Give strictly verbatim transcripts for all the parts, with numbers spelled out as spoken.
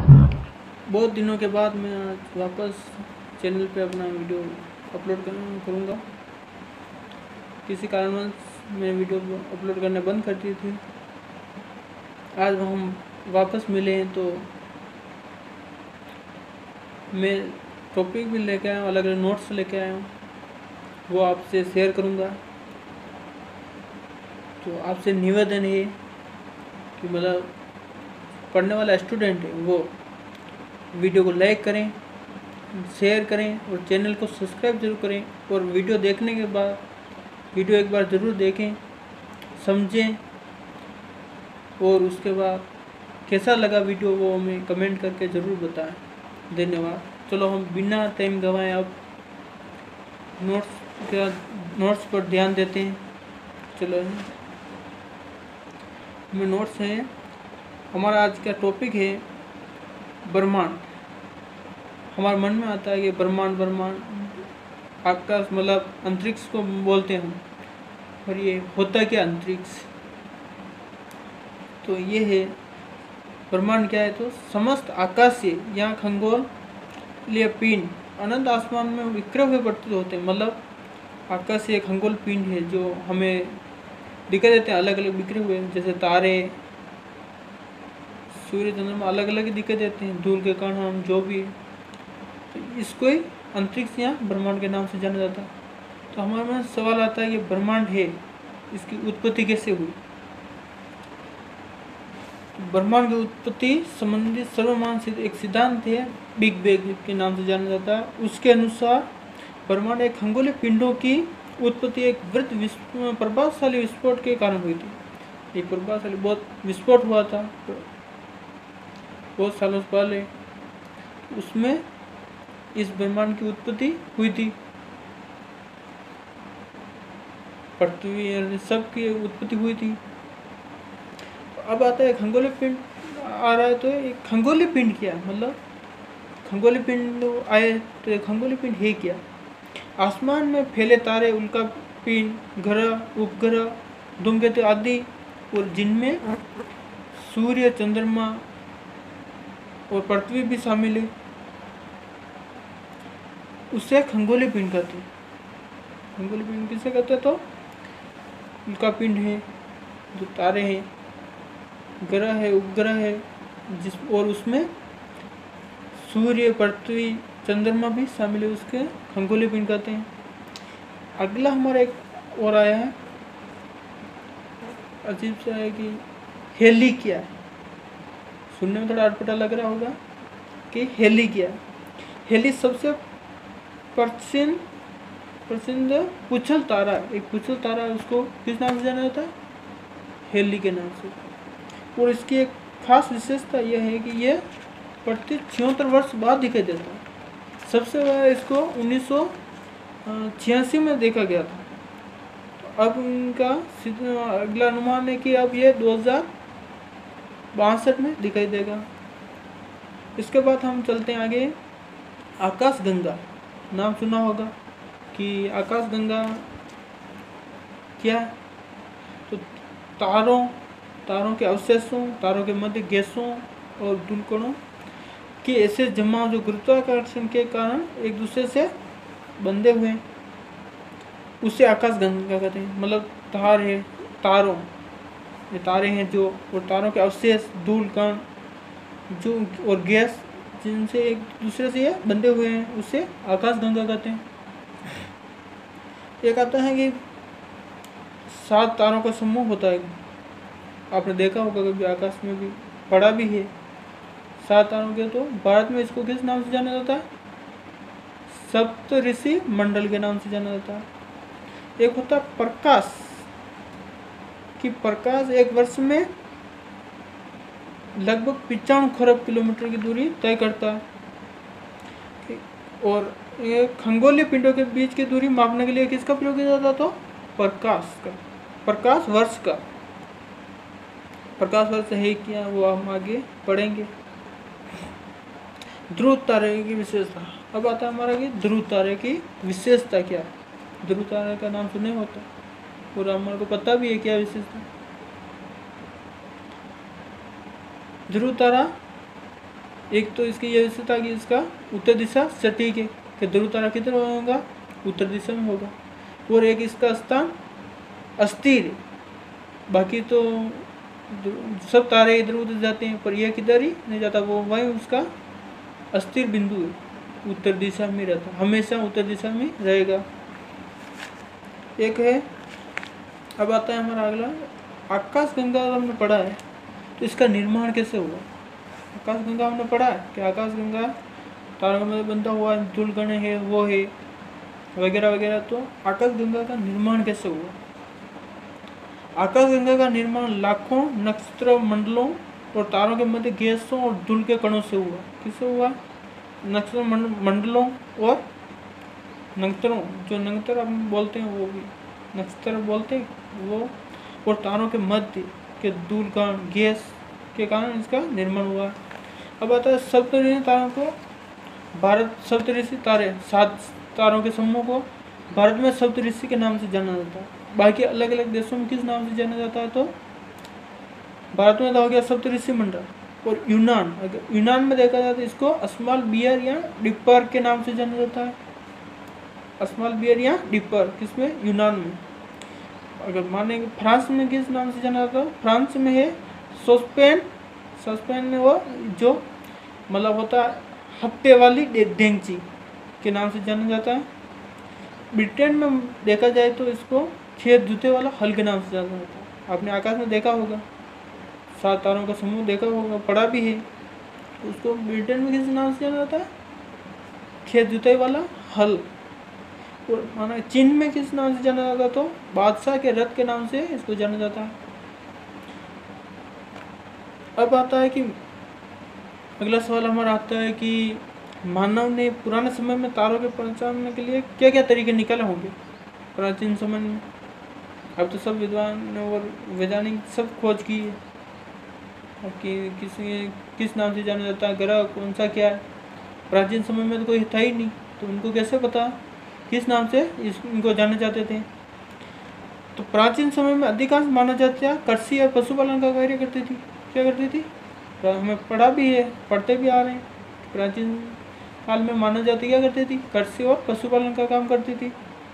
बहुत दिनों के बाद मैं आज वापस चैनल पे अपना वीडियो अपलोड करूँगा। किसी कारणवश मैं वीडियो अपलोड करना बंद कर दी थी। आज हम वापस मिले हैं तो मैं टॉपिक भी लेके आया हूँ, अलग अलग नोट्स लेके आया हूँ, वो आपसे शेयर करूँगा। तो आपसे निवेदन है कि मतलब पढ़ने वाला स्टूडेंट है वो वीडियो को लाइक करें, शेयर करें और चैनल को सब्सक्राइब जरूर करें। और वीडियो देखने के बाद वीडियो एक बार ज़रूर देखें, समझें और उसके बाद कैसा लगा वीडियो वो हमें कमेंट करके ज़रूर बताएं। धन्यवाद। चलो हम बिना टाइम गंवाए अब नोट्स का नोट्स पर ध्यान देते हैं। चलो हमें नोट्स हैं। हमारा आज का टॉपिक है ब्रह्मांड। हमारे मन में आता है कि ब्रह्मांड ब्रह्मांड आकाश मतलब अंतरिक्ष को बोलते हैं हम, और ये होता क्या अंतरिक्ष। तो ये है ब्रह्मांड क्या है, तो समस्त आकाशीय या खगोलीय पिंड अनंत आसमान में विक्रय हुए प्रतीत होते हैं। मतलब आकाशीय खगोल पिंड है जो हमें दिखाई देते हैं, अलग अलग बिखरे हुए, जैसे तारे, सूर्य, चंद्रमा अलग अलग ही दिखाई देते हैं, धूल के कण हम जो भी, तो इसको ही अंतरिक्ष या ब्रह्मांड के नाम से जाना जाता है। तो हमारे में सवाल आता है कि ब्रह्मांड है, इसकी उत्पत्ति कैसे हुई। ब्रह्मांड की उत्पत्ति संबंधित सर्वमान्य एक सिद्धांत है, बिग बैंग के नाम से जाना जाता है। उसके अनुसार ब्रह्मांड एक खगोलीय पिंडों की उत्पत्ति एक वृहद प्रभावशाली विस्फोट के कारण हुई थी। एक प्रभावशाली बहुत विस्फोट हुआ था बहुत सालों पहले, उसमें इस ब्रह्मांड की उत्पत्ति हुई थी। पृथ्वी सब की उत्पत्ति हुई थी। अब आता है खगोलीय पिंड आ रहा है, तो एक खगोलीय पिंड क्या है, मतलब खगोलीय पिंड आए तो एक खगोलीय पिंड है क्या। आसमान में फैले तारे, उल्का पिंड, ग्रह, उपग्रह, धूमकेतु आदि, और जिनमें सूर्य, चंद्रमा और पृथ्वी भी शामिल है, उसे खगोलीय पिंड कहते हैं। खगोलीय पिंड किसे कहते हैं, तो उल्का पिंड है, जो तारे हैं, ग्रह है, उपग्रह है, जिस और उसमें सूर्य, पृथ्वी, चंद्रमा भी शामिल है, उसके खगोलीय पिंड कहते हैं। अगला हमारा एक और आया है, अजीब सा है कि हेली क्या है। सुनने में थोड़ा अटपटा लग रहा होगा कि हेली क्या है। हेली सबसे प्रसिद्ध प्रसिद्ध पुछल तारा, एक पुछल तारा है, उसको किस नाम से जाना जाता है, हेली के नाम से। और इसकी एक खास विशेषता यह है कि यह प्रति छिहत्तर वर्ष बाद दिखाई देता है। सबसे बड़ा इसको उन्नीस सौ छियासी में देखा गया था। तो अब इनका अगला अनुमान है कि अब ये दो हजार बासठ में दिखाई देगा। इसके बाद हम चलते हैं आगे। आकाश गंगा नाम सुना होगा कि आकाश गंगा क्या है, तो तारों तारों के अवशेषों, तारों के मध्य गैसों और धूलकणों के ऐसे जमाव जो गुरुत्वाकर्षण के कारण एक दूसरे से बंधे हुए हैं, उसे आकाश गंगा कहते हैं। मतलब तार है, तारों ये तारे हैं जो, और तारों के अवशेष, धूल कण जो और गैस जिनसे एक दूसरे से ये बंधे हुए हैं, उसे आकाश गंगा कहते हैं। एक आता है कि सात तारों का समूह होता है, आपने देखा होगा कभी, आकाश में भी पढ़ा भी है, सात तारों के। तो भारत में इसको किस नाम से जाना जाता है, सप्त ऋषि मंडल के नाम से जाना जाता है। एक होता है प्रकाश, कि प्रकाश एक वर्ष में लगभग पिचानवे खरब किलोमीटर की दूरी तय करता है। और ये खगोलीय पिंडों के बीच की दूरी मापने के लिए किसका प्रयोग किया जाता, तो प्रकाश का, प्रकाश वर्ष का। प्रकाश वर्ष है क्या, वो हम आगे पढ़ेंगे। ध्रुव तारे की विशेषता। अब आता है हमारा कि ध्रुव तारे की विशेषता क्या है। ध्रुव तारे का नाम सुने होता और हमारे को पता भी है क्या विशेषता। ध्रुव तारा एक तो इसकी ये विशेषता कि इसका उत्तर दिशा सटीक है कि ध्रुव तारा किधर होगा, उत्तर दिशा में होगा, और एक इसका स्थान अस्थिर है। बाकी तो सब तारे इधर उधर जाते हैं पर यह किधर ही नहीं जाता, वो वहीं उसका अस्थिर बिंदु है, उत्तर दिशा में रहता, हमेशा उत्तर दिशा में रहेगा। एक है। अब आता है हमारा अगला, आकाश गंगा हमने पढ़ा है तो इसका निर्माण कैसे हुआ। आकाश गंगा हमने पढ़ा है कि आकाश गंगा तारों में बनता हुआ धूलकण है, वो है वगैरह वगैरह। तो आकाश गंगा का निर्माण कैसे हुआ। आकाश गंगा का निर्माण लाखों नक्षत्र मंडलों और तारों के मध्य गैसों और धूल के कणों से हुआ। किससे हुआ, नक्षत्र मंडलों और नक्षत्रों, जो नक्षत्र हम बोलते हैं वो भी नक्षत्र बोलते हैं वो, और तारों के मध्य के धूल कण गैस के कारण इसका निर्माण हुआ। अब आता है सप्तऋषि तारों को, भारत सप्तऋषि तारे, सात तारों के समूह को भारत में सप्तऋषि के नाम से जाना जाता है। बाकी अलग अलग देशों में किस नाम से जाना जाता है, तो भारत में तो हो गया सप्तऋषि मंडल, और यूनान, अगर यूनान में देखा जाए तो इसको स्मॉल बियर या डिपर के नाम से जाना जाता है। स्मॉल बियर या डिपर किसमें, यूनान में। अगर माने फ्रांस में किस नाम से जाना जाता है, फ्रांस में है सोस्पेन, सोस्पेन में वो जो मतलब होता है हफ्ते वाली डेंगची के नाम से जाना जाता है। ब्रिटेन में देखा जाए तो इसको खेत जूते वाला हल के नाम से जाना जाता है। आपने आकाश में देखा होगा, सात तारों का समूह देखा होगा, पढ़ा भी है। उसको ब्रिटेन में किस नाम से जाना जाता है, खेत जुताई वाला हल। और माना चीन में किस नाम से जाना जाता है, तो बादशाह के रथ के नाम से इसको जाना जाता है। अब आता है कि अगला सवाल हमारा आता है कि मानव ने पुराने समय में तारों के पहचानने के लिए क्या क्या तरीके निकाले होंगे प्राचीन समय में। अब तो सब विद्वान और वैज्ञानिक सब खोज की है कि किसी किस नाम से जाना जाता है, ग्रह कौन सा क्या है। प्राचीन समय में तो कोई था ही नहीं, तो उनको कैसे पता किस नाम से इस इनको जाने जाते थे। तो प्राचीन समय में अधिकांश मानव जातियाँ कृषि और पशुपालन का कार्य करती थी। क्या करती थी, हमें पढ़ा भी है, पढ़ते भी आ रहे हैं। प्राचीन काल में मानव जाति क्या करती थी, कृषि और पशुपालन का काम करती थी।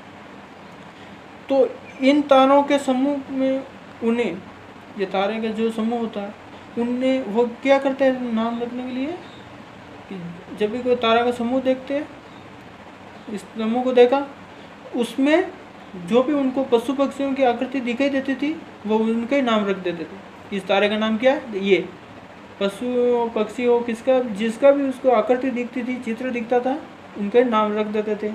तो इन तारों के समूह में उन्हें, ये तारे का जो समूह होता है उनने वो क्या करते हैं नाम रखने के लिए कि जब भी कोई तारा का समूह देखते हैं, इस समूह को देखा, उसमें जो भी उनको पशु पक्षियों की आकृति दिखाई देती थी वो उनका ही नाम रख देते थे। इस तारे का नाम क्या है, ये पशु पक्षी हो किसका जिसका भी उसको आकृति दिखती थी, चित्र दिखता था, उनका ही नाम रख देते थे।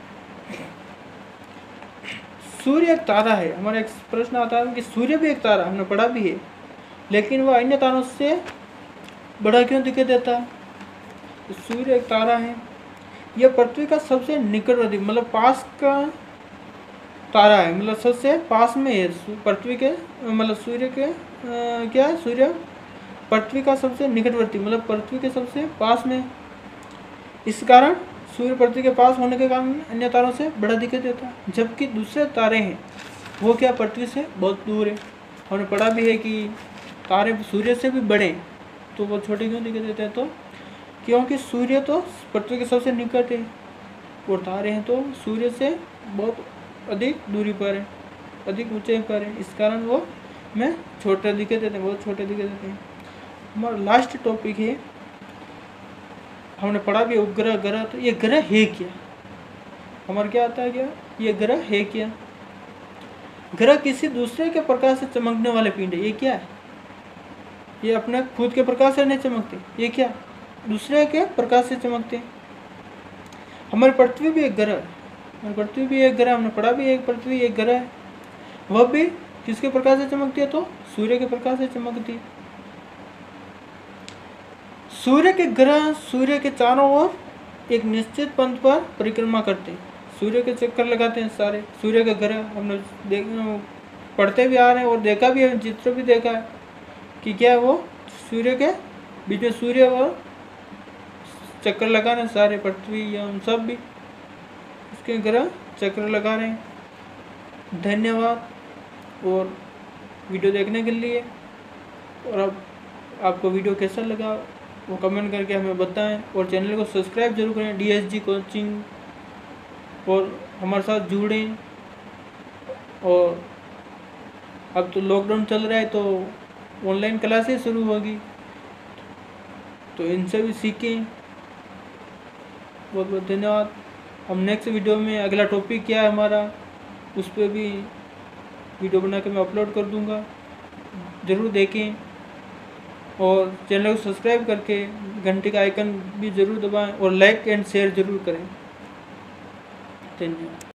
सूर्य एक तारा है। हमारा एक प्रश्न आता है कि सूर्य भी एक तारा, हमने पढ़ा भी है, लेकिन वह अन्य तारों से बड़ा क्यों दिखाई देता है। तो सूर्य एक तारा है, यह पृथ्वी का सबसे निकटवर्ती मतलब पास का तारा है, मतलब सबसे पास में है पृथ्वी के, मतलब सूर्य के आ, क्या है, सूर्य पृथ्वी का सबसे निकटवर्ती मतलब पृथ्वी के सबसे पास में। इस कारण सूर्य पृथ्वी के पास होने के कारण अन्य तारों से बड़ा दिखाई देता है, जबकि दूसरे तारे हैं वो क्या पृथ्वी से बहुत दूर है। हमने पढ़ा भी है कि तारे सूर्य से भी बड़े हैं, तो वो छोटे क्यों दिखाई देते हैं, तो क्योंकि सूर्य तो पृथ्वी के सबसे निकट है और तारे हैं तो सूर्य से बहुत अधिक दूरी पर है, अधिक ऊंचाई पर है, इस कारण वो में छोटे दिखाई देते हैं, बहुत छोटे दिखाई देते हैं। हमारा लास्ट टॉपिक है, हमने पढ़ा भी उपग्रह ग्रह। तो ये ग्रह है क्या, हमारा क्या आता है, क्या ये ग्रह है क्या। ग्रह किसी दूसरे के प्रकाश से चमकने वाले पिंड है। ये क्या है, ये अपने खुद के प्रकाश से नहीं चमकते, ये क्या दूसरे के प्रकाश से चमकते। हमारी पृथ्वी भी एक ग्रह है, हमारी पृथ्वी भी एक ग्रह, हमने पढ़ा भी एक पृथ्वी एक ग्रह है, वह भी किसके प्रकाश से चमकती है, तो सूर्य के प्रकाश से चमकती है। सूर्य के ग्रह सूर्य के चारों ओर एक निश्चित पंथ पर परिक्रमा करते हैं, सूर्य के चक्कर लगाते हैं सारे सूर्य के ग्रह। हमने देख पढ़ते भी आ रहे हैं और देखा भी है, चित्र भी देखा है कि क्या है, वो सूर्य के बीच में सूर्य और चक्कर लगा रहे हैं सारे, पृथ्वी या हम सब भी इसके ग्रह चक्र लगा रहे हैं। धन्यवाद और वीडियो देखने के लिए। और अब आपको वीडियो कैसा लगा वो कमेंट करके हमें बताएं, और चैनल को सब्सक्राइब जरूर करें डीएसजी कोचिंग, और हमारे साथ जुड़ें। और अब तो लॉकडाउन चल रहा है तो ऑनलाइन क्लासेस शुरू होगी, तो इनसे भी सीखें। बहुत बहुत धन्यवाद। हम नेक्स्ट वीडियो में अगला टॉपिक क्या है हमारा, उस पर भी वीडियो बना के मैं अपलोड कर दूंगा, ज़रूर देखें। और चैनल को सब्सक्राइब करके घंटे का आइकन भी ज़रूर दबाएं, और लाइक एंड शेयर ज़रूर करें। धन्यवाद।